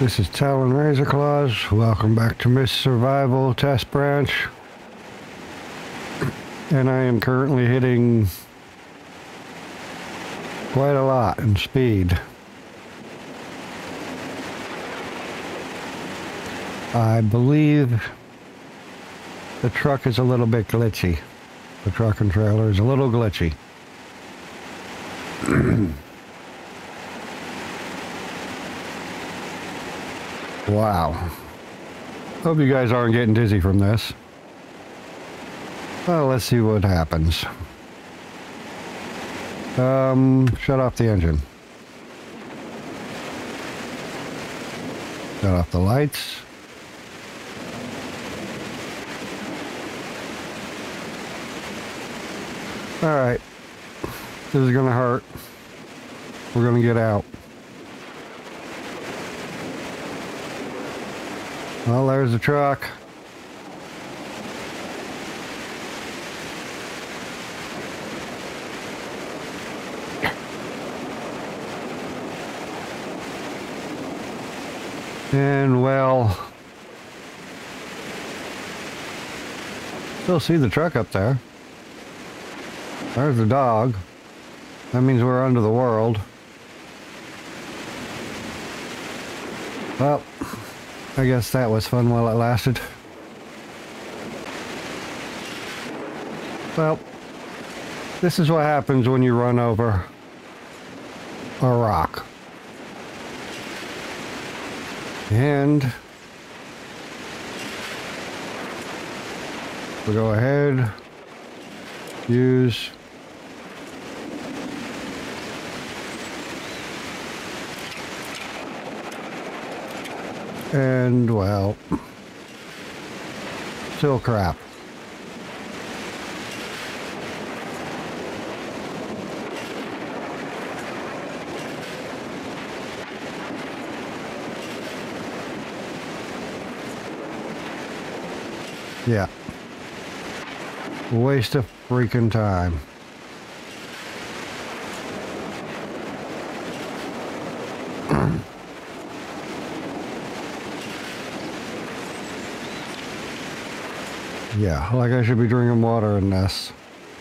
This is Talon Razor Claws. Welcome back to Miss Survival Test Branch. And I am currently hitting quite a lot in speed. I believe the truck is a little bit glitchy. The truck and trailer is a little glitchy. Wow. Hope you guys aren't getting dizzy from this. Well, let's see what happens. Shut off the engine. Shut off the lights. Alright. This is gonna hurt. We're gonna get out. Well, there's the truck. And well, still see the truck up there. There's the dog. That means we're under the world. Well, I guess that was fun while it lasted. Well, this is what happens when you run over a rock. And we'll go ahead, use and, well, still crap. Yeah. Waste of freaking time. Yeah, like I should be drinking water in this.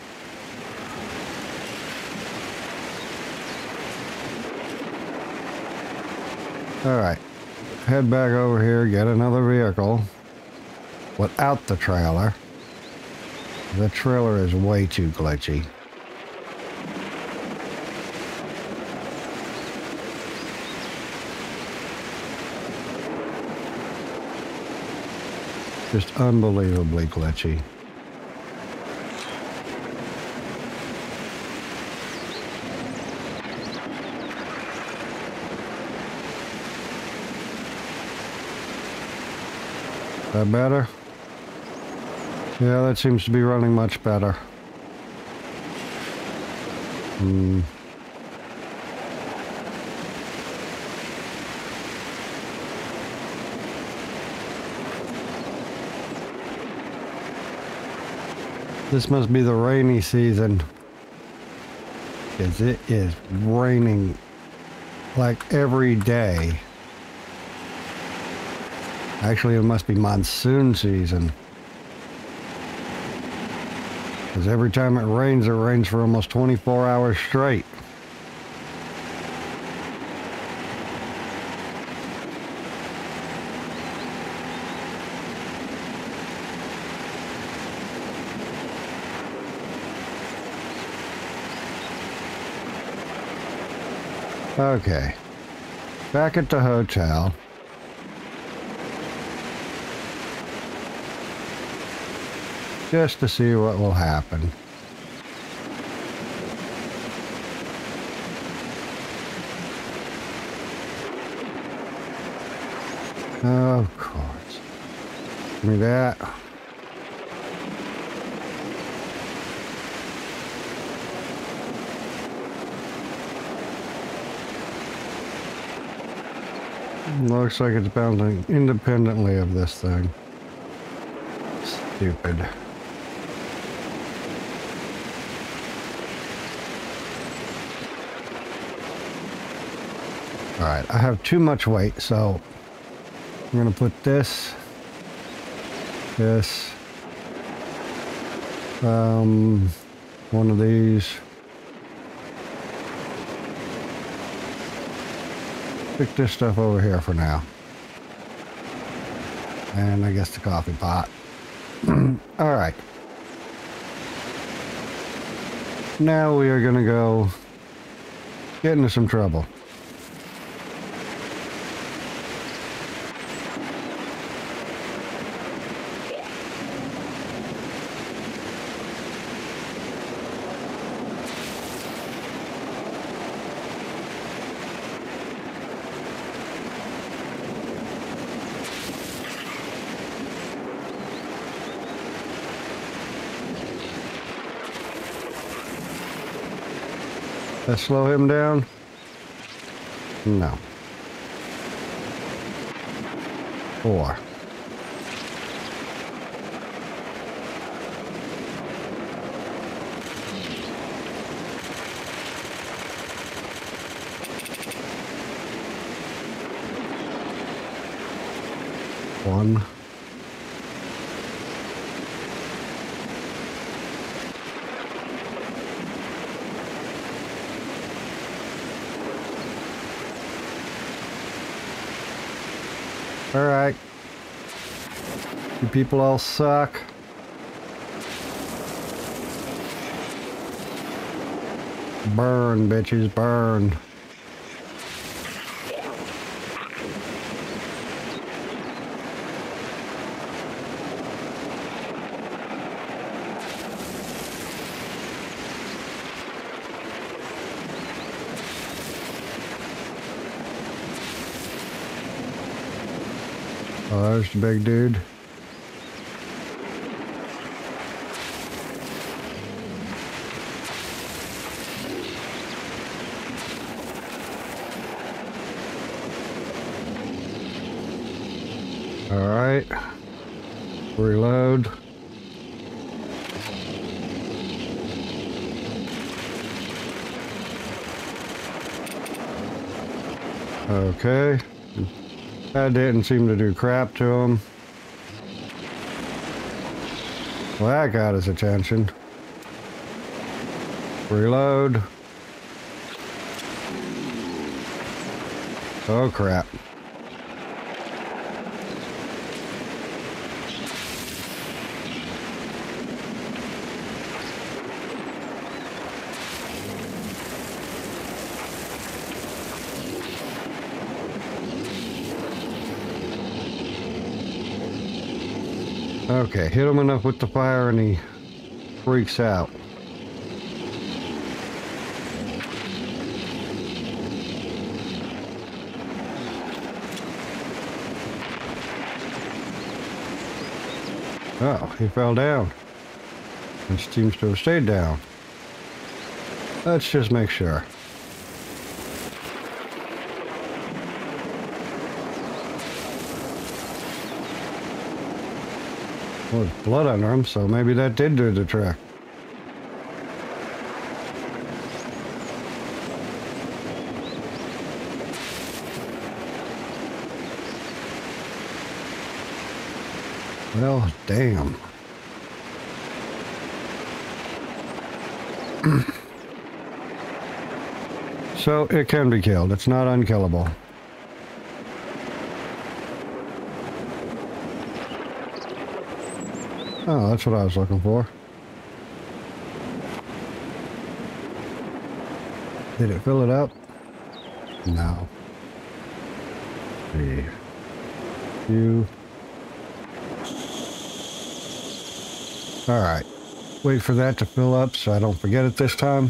Alright. Head back over here, get another vehicle. Without the trailer. The trailer is way too glitchy. Just unbelievably glitchy. Is that better? Yeah, that seems to be running much better. This must be the rainy season, because it is raining like every day. Actually, it must be monsoon season. Because every time it rains for almost 24 hours straight. Okay. Back at the hotel. Just to see what will happen. Of course. Give me that. Looks like it's bouncing independently of this thing. Stupid. Alright, I have too much weight, so I'm gonna put this, one of these. Stick this stuff over here for now. And I guess the coffee pot. All right. Now we are gonna go get into some trouble. That slow him down? No. 4. One. All right. You people all suck. Burn, bitches, burn. Oh, there's the big dude. All right. Reload. Okay. That didn't seem to do crap to him. Well, that got his attention. Reload. Oh, crap. Okay, hit him enough with the fire and he freaks out. Oh, he fell down. And seems to have stayed down. Let's just make sure. Well, there's blood under him, so maybe that did do the trick. Well, damn. So it can be killed. It's not unkillable. Oh, that's what I was looking for. Did it fill it up? No. See. You. Alright. Wait for that to fill up so I don't forget it this time.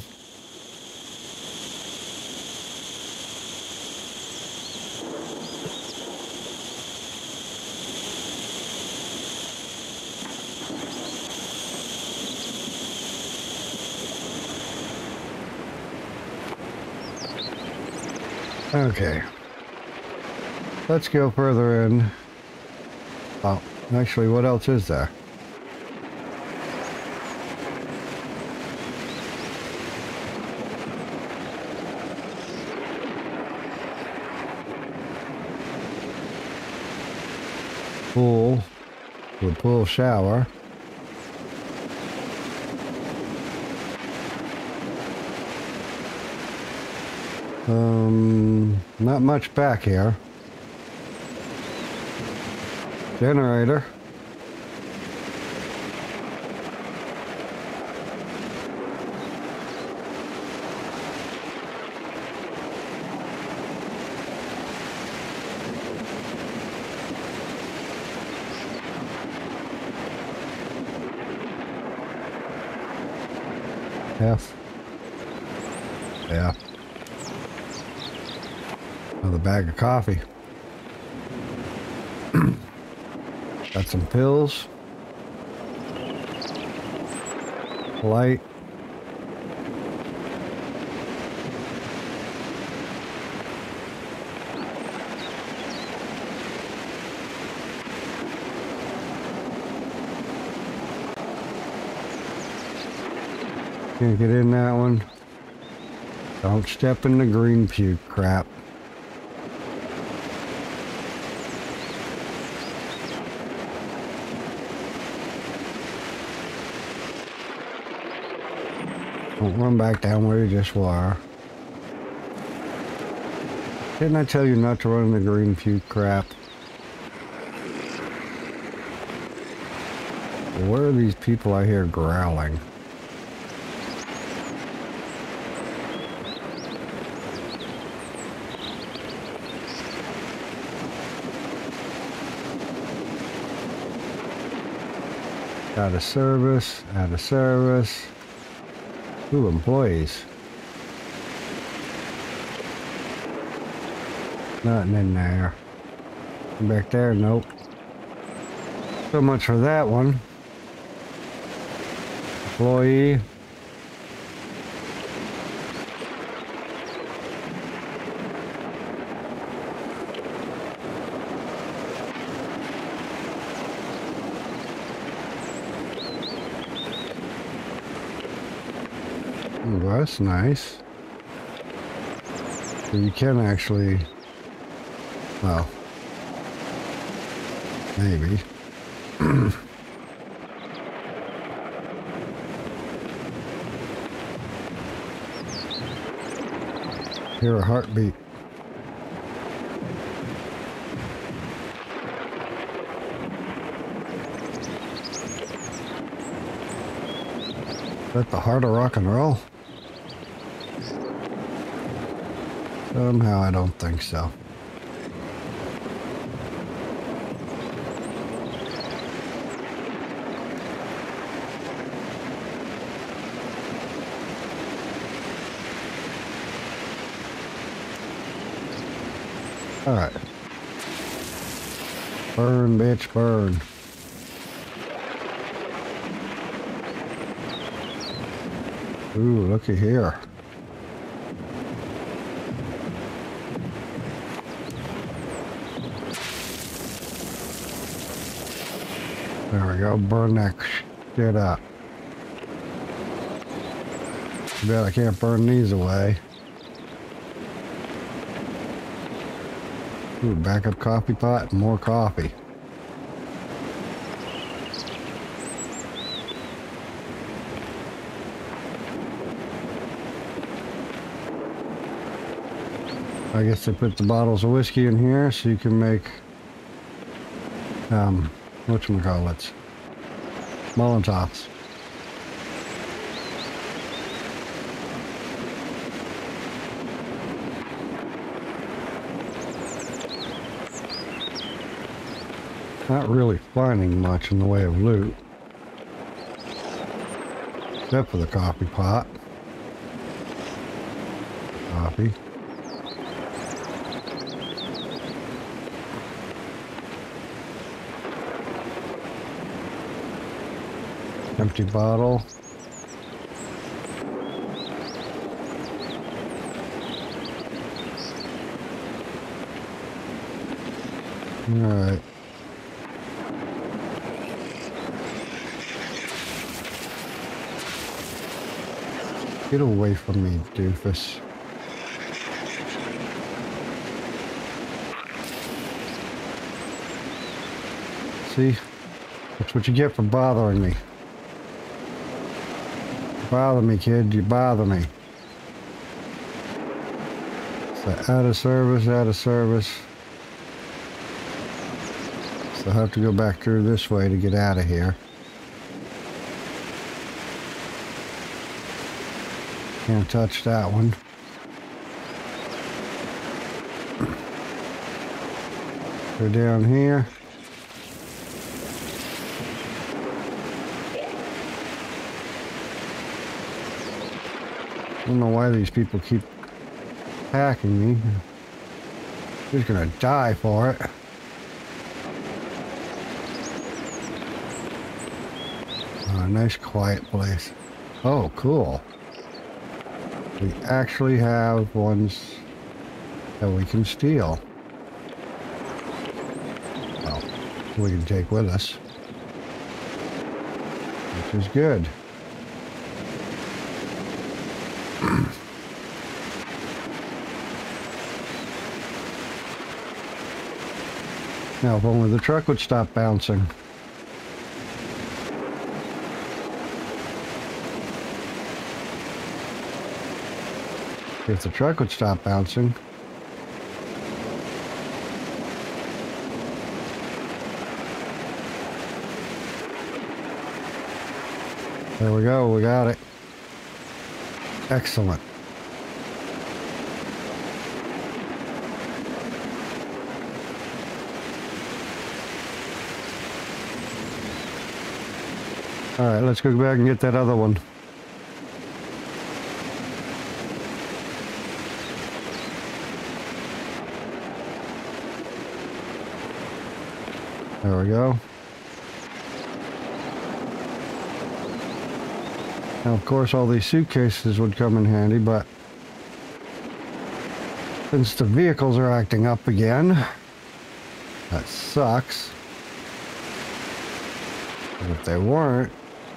Okay. Let's go further in. Oh, actually, what else is there? pool, the pool shower. Not much back here. Generator. F. Yeah. Another bag of coffee. Got some pills. Light. Can't get in that one. Don't step in the green puke crap. Don't run back down where you just were. Didn't I tell you not to run in the green puke crap? Where are these people I hear growling? Out of service, out of service. Ooh, employees. Nothing in there. Back there, nope. So much for that one. Employee. Ooh, that's nice. So you can actually, well, maybe. Hear a heartbeat. Is that the heart of rock and roll? Somehow I don't think so. All right. Burn, bitch, burn. Ooh, looky here. There we go, burn that shit up. Too bad I can't burn these away. Ooh, backup coffee pot and more coffee. I guess they put the bottles of whiskey in here so you can make, whatchamacallits, Molotovs. Not really finding much in the way of loot, except for the coffee pot. Coffee. Empty bottle. All right. Get away from me, doofus. See? That's what you get for bothering me. Bother me, kid. You bother me. So out of service, out of service. So I have to go back through this way to get out of here. Can't touch that one. Go down here. I don't know why these people keep attacking me. He's gonna die for it. Oh, nice quiet place. Oh, cool. We actually have ones that we can steal. Well, we can take with us. Which is good. Now, if only the truck would stop bouncing. If the truck would stop bouncing. There we go, we got it. Excellent. Alright, let's go back and get that other one. There we go. Now, of course, all these suitcases would come in handy, but since the vehicles are acting up again, that sucks. But if they weren't,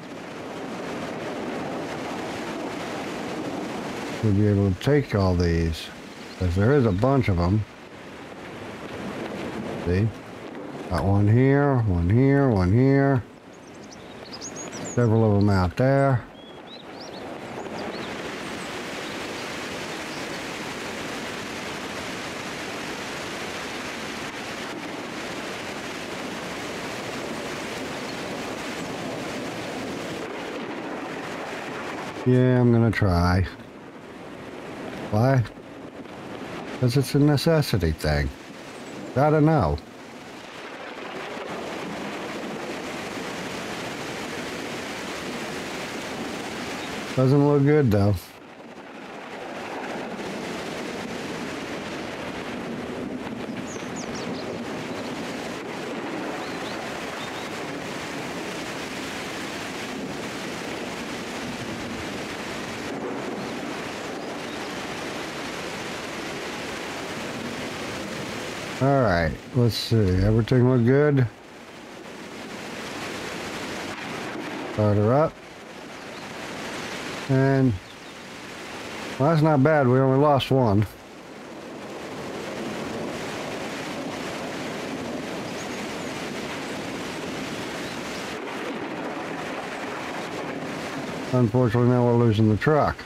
we'd be able to take all these, because there is a bunch of them. See? Got one here, one here, one here. Several of them out there. Yeah, I'm gonna try. Why? Because it's a necessity thing. Gotta know. Doesn't look good though. Alright, let's see. Everything look good? Start her up. And, well, that's not bad. We only lost one. Unfortunately, now we're losing the truck.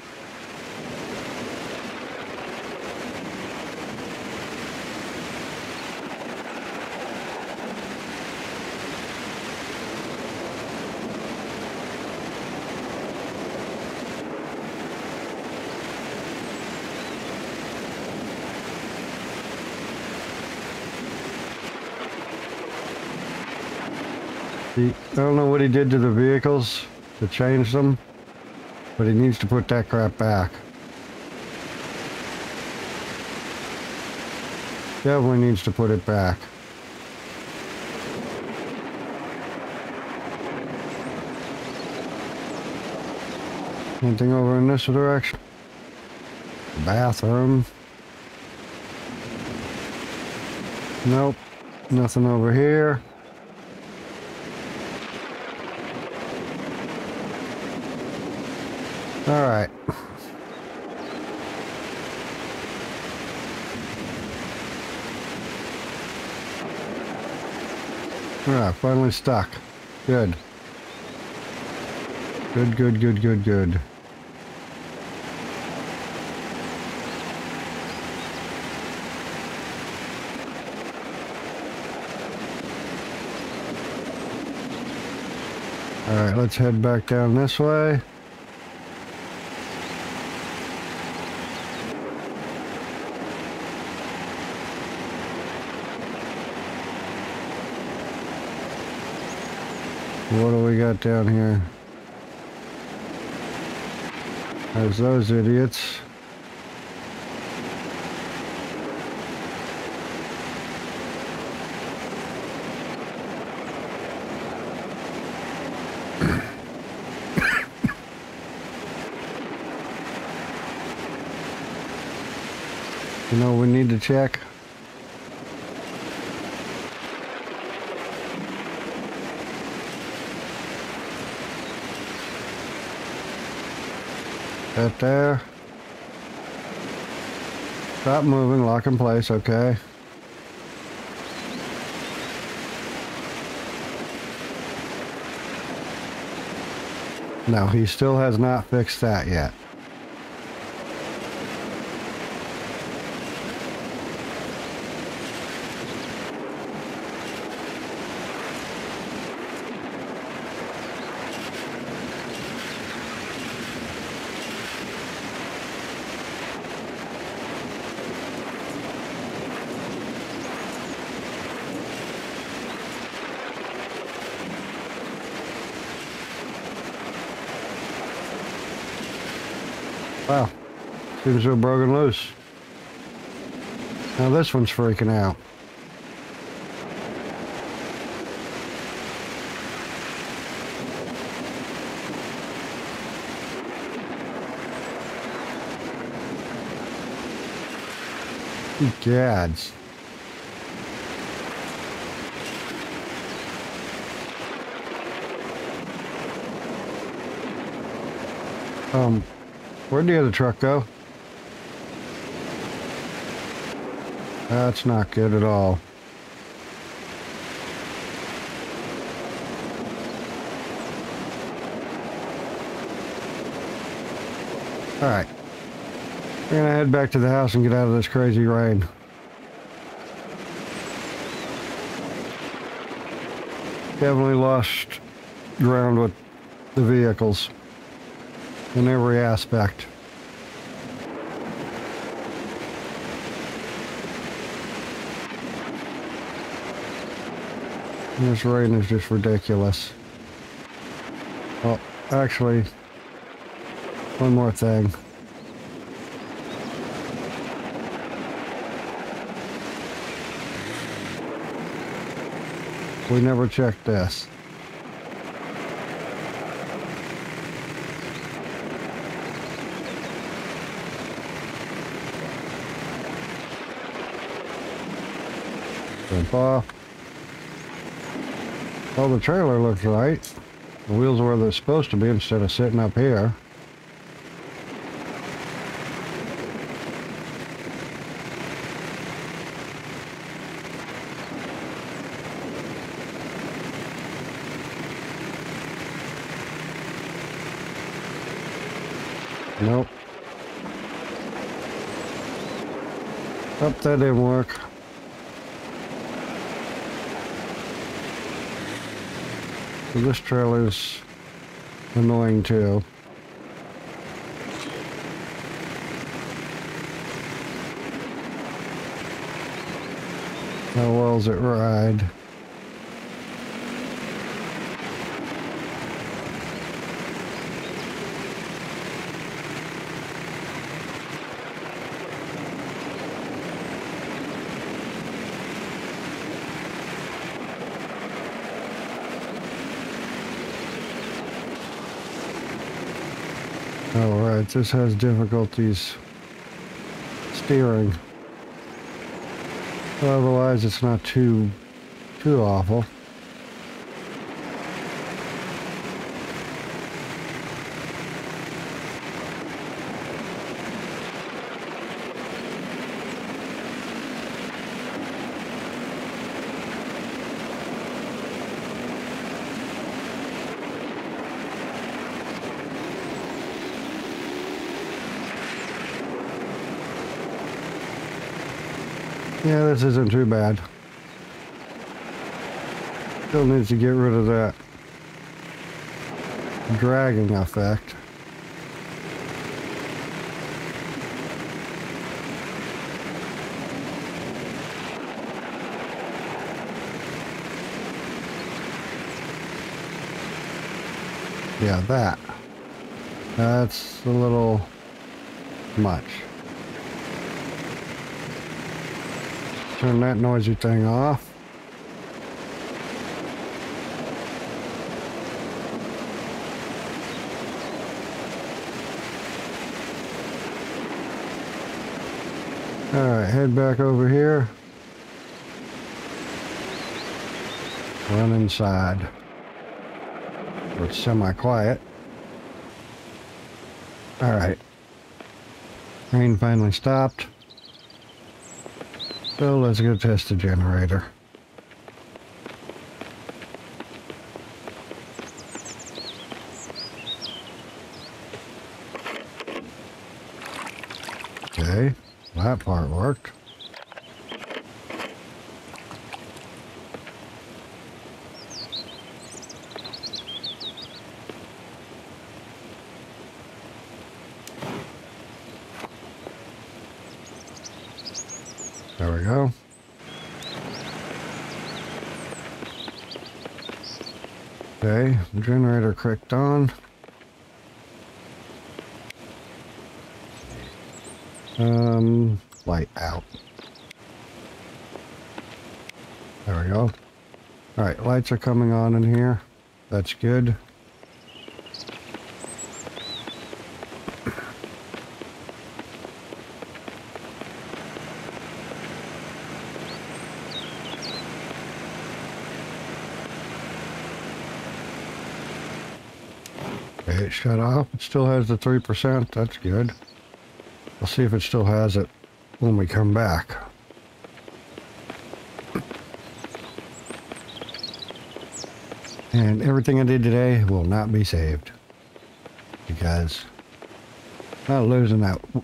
I don't know what he did to the vehicles to change them, but he needs to put that crap back. Definitely needs to put it back. Anything over in this direction? Bathroom. Nope. Nothing over here. All right. Ah, finally stuck. Good. Good, good, good, good, good. Alright, let's head back down this way. What do we got down here? There's those idiots. You know, we need to check. That there. Stop moving, lock in place, okay. No, he still has not fixed that yet. Wow, seems to have broken loose. Now this one's freaking out. Gads. Where'd the other truck go? That's not good at all. Alright. We're gonna head back to the house and get out of this crazy rain. Definitely lost ground with the vehicles in every aspect. This rain is just ridiculous. Oh, actually, one more thing. We never checked this. Jump off. Well, the trailer looks right. The wheels are where they're supposed to be instead of sitting up here. Nope. Oh, that didn't work. So this trailer's annoying too. How well's it ride? Alright, this has difficulties steering. But otherwise it's not too awful. Yeah, this isn't too bad. Still needs to get rid of that dragging effect. Yeah, that's a little much. Turn that noisy thing off. Alright, head back over here. Run inside. It's semi-quiet. Alright. Rain finally stopped. So let's go test the generator. Okay, that part worked. There we go. Okay, generator clicked on. Light out. There we go. Alright, lights are coming on in here. That's good. Okay, it shut off. It still has the 3%. That's good. We'll see if it still has it when we come back. And everything I did today will not be saved. Because I'm not losing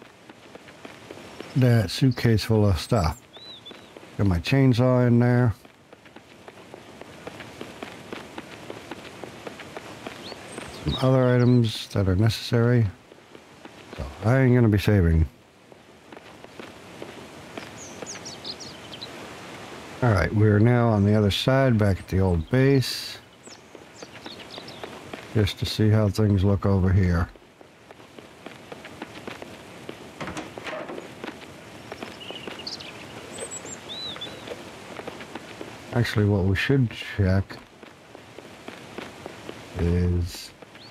that suitcase full of stuff. Got my chainsaw in there. Some other items that are necessary. So I ain't gonna be saving. Alright, we're now on the other side, back at the old base. Just to see how things look over here. Actually, what we should check is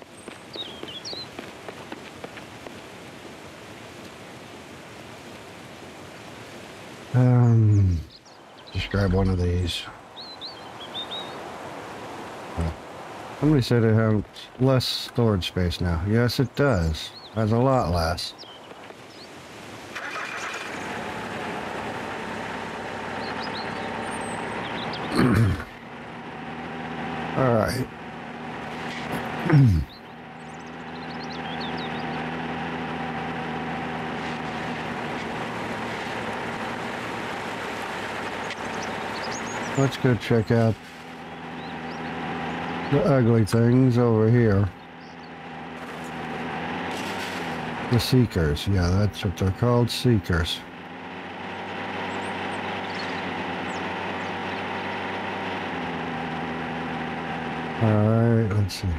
just grab one of these. Somebody said it has less storage space now. Yes, it does. Has a lot less. All right. Let's go check out the ugly things over here. The seekers. Yeah, that's what they're called, seekers. Alright, let's see.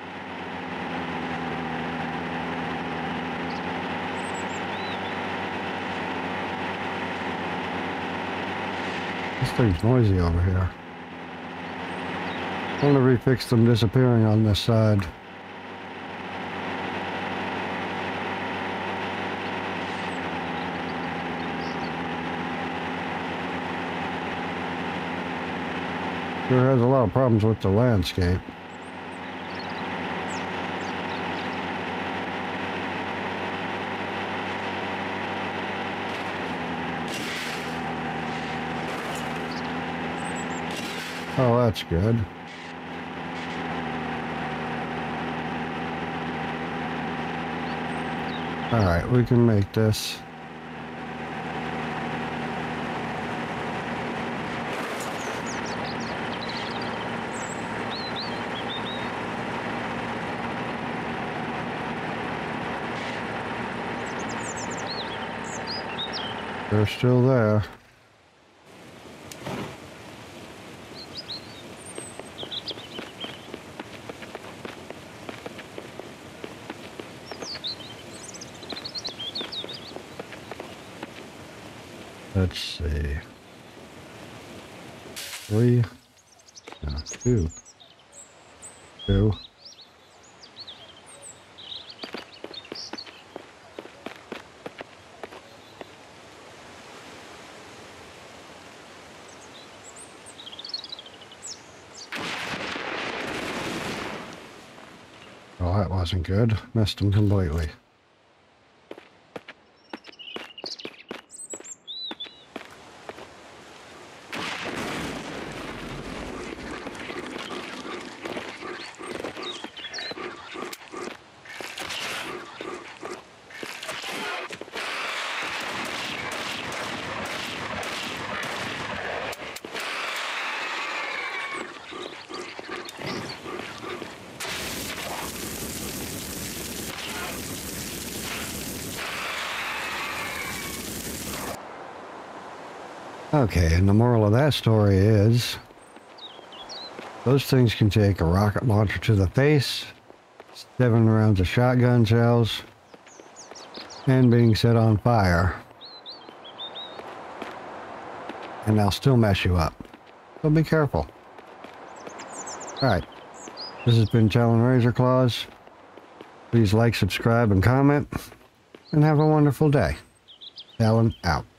This thing's noisy over here. I want to refix them disappearing on this side. Sure has a lot of problems with the landscape. Oh, that's good. Alright, we can make this. They're still there. Let's see. 3. No, 2. 2. Oh, that wasn't good. Missed him completely. Okay, and the moral of that story is those things can take a rocket launcher to the face, 7 rounds of shotgun shells, and being set on fire. And they'll still mess you up. So be careful. Alright, this has been Talon Razor Claws. Please like, subscribe, and comment, and have a wonderful day. Talon out.